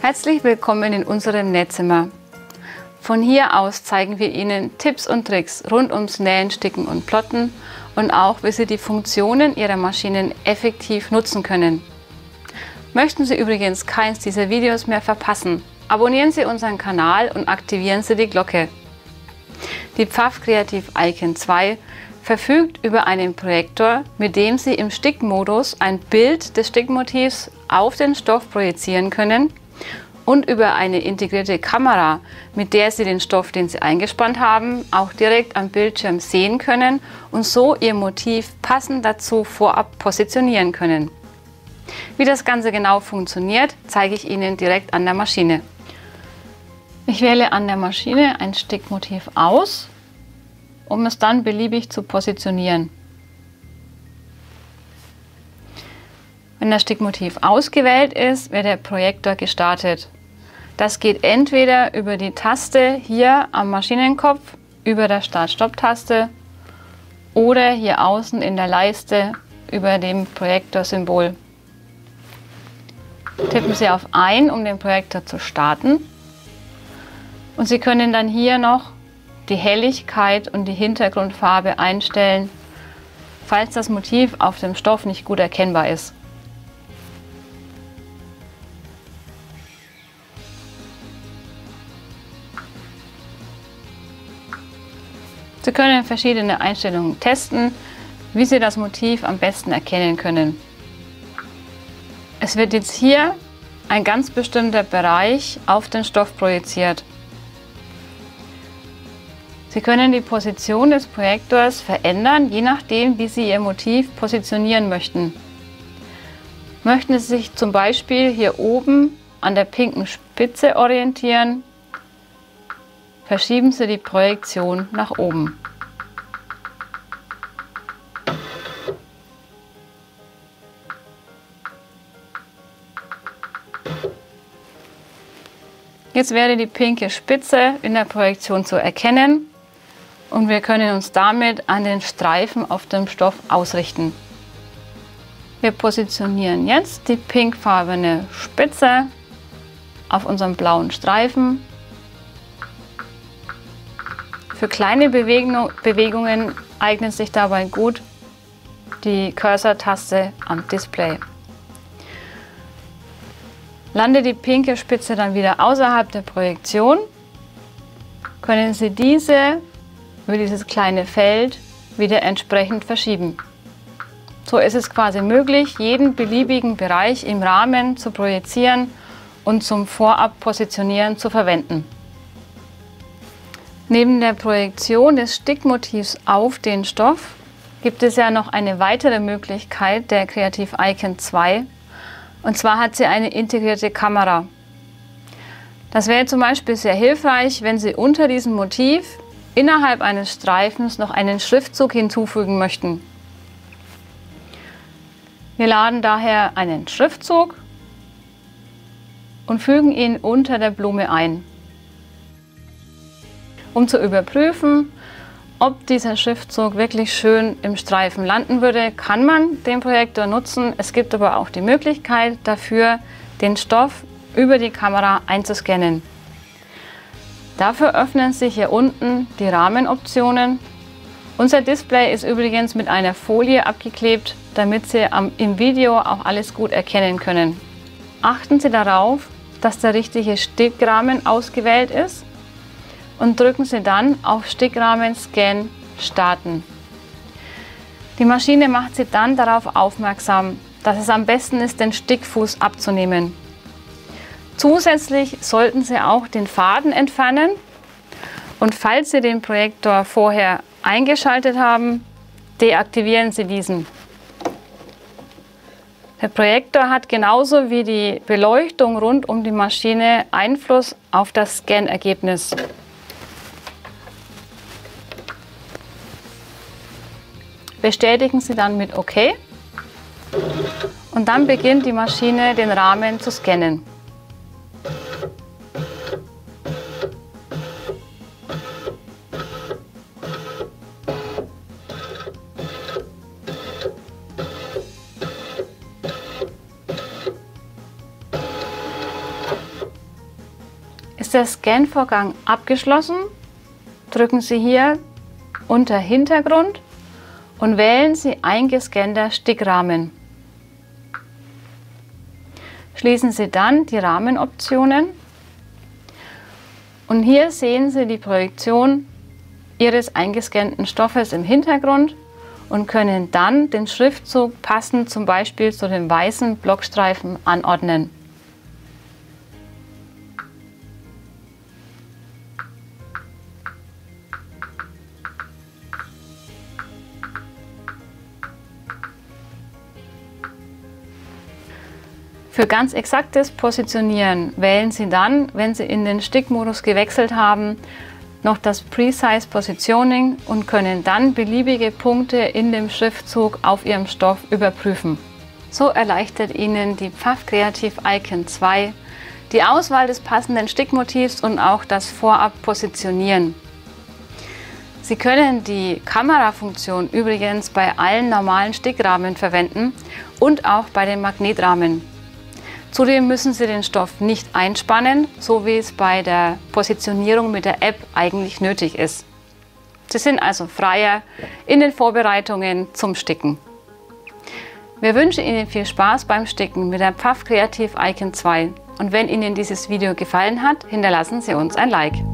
Herzlich willkommen in unserem Nähzimmer. Von hier aus zeigen wir Ihnen Tipps und Tricks rund ums Nähen, Sticken und Plotten und auch, wie Sie die Funktionen Ihrer Maschinen effektiv nutzen können. Möchten Sie übrigens keins dieser Videos mehr verpassen, abonnieren Sie unseren Kanal und aktivieren Sie die Glocke. Die Pfaff Creative Icon 2 verfügt über einen Projektor, mit dem Sie im Stickmodus ein Bild des Stickmotivs auf den Stoff projizieren können, und über eine integrierte Kamera, mit der Sie den Stoff, den Sie eingespannt haben, auch direkt am Bildschirm sehen können und so Ihr Motiv passend dazu vorab positionieren können. Wie das Ganze genau funktioniert, zeige ich Ihnen direkt an der Maschine. Ich wähle an der Maschine ein Stickmotiv aus, um es dann beliebig zu positionieren. Wenn das Stickmotiv ausgewählt ist, wird der Projektor gestartet. Das geht entweder über die Taste hier am Maschinenkopf, über der Start-Stopp-Taste oder hier außen in der Leiste über dem Projektorsymbol. Tippen Sie auf Ein, um den Projektor zu starten. Und Sie können dann hier noch die Helligkeit und die Hintergrundfarbe einstellen, falls das Motiv auf dem Stoff nicht gut erkennbar ist. Sie können verschiedene Einstellungen testen, wie Sie das Motiv am besten erkennen können. Es wird jetzt hier ein ganz bestimmter Bereich auf den Stoff projiziert. Sie können die Position des Projektors verändern, je nachdem, wie Sie Ihr Motiv positionieren möchten. Möchten Sie sich zum Beispiel hier oben an der pinken Spitze orientieren, verschieben Sie die Projektion nach oben. Jetzt wäre die pinke Spitze in der Projektion zu erkennen und wir können uns damit an den Streifen auf dem Stoff ausrichten. Wir positionieren jetzt die pinkfarbene Spitze auf unserem blauen Streifen. Für kleine Bewegungen eignet sich dabei gut die Cursor-Taste am Display. Landet die pinke Spitze dann wieder außerhalb der Projektion, können Sie diese über dieses kleine Feld wieder entsprechend verschieben. So ist es quasi möglich, jeden beliebigen Bereich im Rahmen zu projizieren und zum Vorab-Positionieren zu verwenden. Neben der Projektion des Stickmotivs auf den Stoff gibt es ja noch eine weitere Möglichkeit der Creative Icon 2. Und zwar hat sie eine integrierte Kamera. Das wäre zum Beispiel sehr hilfreich, wenn Sie unter diesem Motiv innerhalb eines Streifens noch einen Schriftzug hinzufügen möchten. Wir laden daher einen Schriftzug und fügen ihn unter der Blume ein. Um zu überprüfen, ob dieser Schriftzug wirklich schön im Streifen landen würde, kann man den Projektor nutzen. Es gibt aber auch die Möglichkeit dafür, den Stoff über die Kamera einzuscannen. Dafür öffnen sich hier unten die Rahmenoptionen. Unser Display ist übrigens mit einer Folie abgeklebt, damit Sie im Video auch alles gut erkennen können. Achten Sie darauf, dass der richtige Stickrahmen ausgewählt ist. Und drücken Sie dann auf Stickrahmen Scan starten. Die Maschine macht Sie dann darauf aufmerksam, dass es am besten ist, den Stickfuß abzunehmen. Zusätzlich sollten Sie auch den Faden entfernen und falls Sie den Projektor vorher eingeschaltet haben, deaktivieren Sie diesen. Der Projektor hat genauso wie die Beleuchtung rund um die Maschine Einfluss auf das Scan-Ergebnis. Bestätigen Sie dann mit OK und dann beginnt die Maschine den Rahmen zu scannen. Ist der Scan-Vorgang abgeschlossen, drücken Sie hier unter Hintergrund und wählen Sie eingescannter Stickrahmen. Schließen Sie dann die Rahmenoptionen und hier sehen Sie die Projektion Ihres eingescannten Stoffes im Hintergrund und können dann den Schriftzug passend zum Beispiel zu dem weißen Blockstreifen anordnen. Für ganz exaktes Positionieren wählen Sie dann, wenn Sie in den Stickmodus gewechselt haben, noch das Precise Positioning und können dann beliebige Punkte in dem Schriftzug auf Ihrem Stoff überprüfen. So erleichtert Ihnen die Pfaff Kreativ Icon 2 die Auswahl des passenden Stickmotivs und auch das Vorab-Positionieren. Sie können die Kamerafunktion übrigens bei allen normalen Stickrahmen verwenden und auch bei den Magnetrahmen. Zudem müssen Sie den Stoff nicht einspannen, so wie es bei der Positionierung mit der App eigentlich nötig ist. Sie sind also freier in den Vorbereitungen zum Sticken. Wir wünschen Ihnen viel Spaß beim Sticken mit der Pfaff Kreativ Icon 2 und wenn Ihnen dieses Video gefallen hat, hinterlassen Sie uns ein Like.